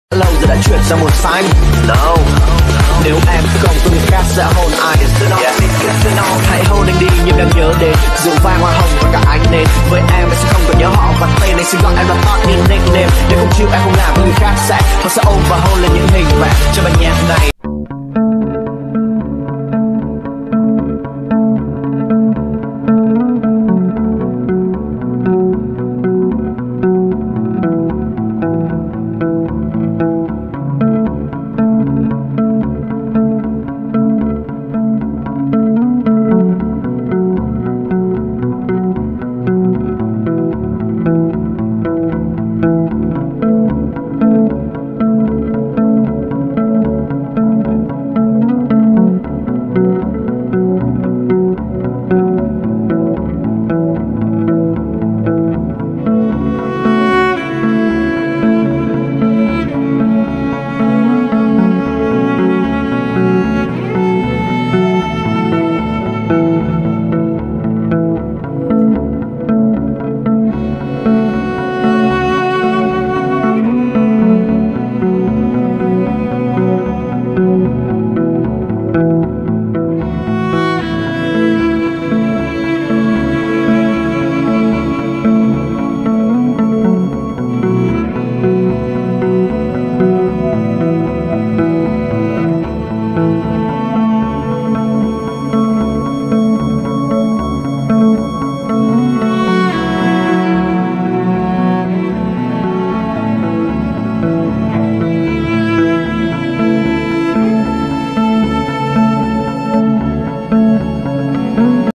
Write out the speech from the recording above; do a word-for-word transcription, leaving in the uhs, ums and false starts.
Lâu rồi đã chuyển sang một phanh. No. Nếu em không có người khác sẽ hôn ai? Yeah. Hãy hôn anh đi nhưng đang nhớ đến rượu vang hoa hồng và cả anh nên với em sẽ không còn nhớ họ và tên anh sẽ gọi em là hot như nickname. Nếu không chịu em không làm với người khác sẽ họ sẽ ôm và hôn lên những hình vẽ cho bài nhạc này.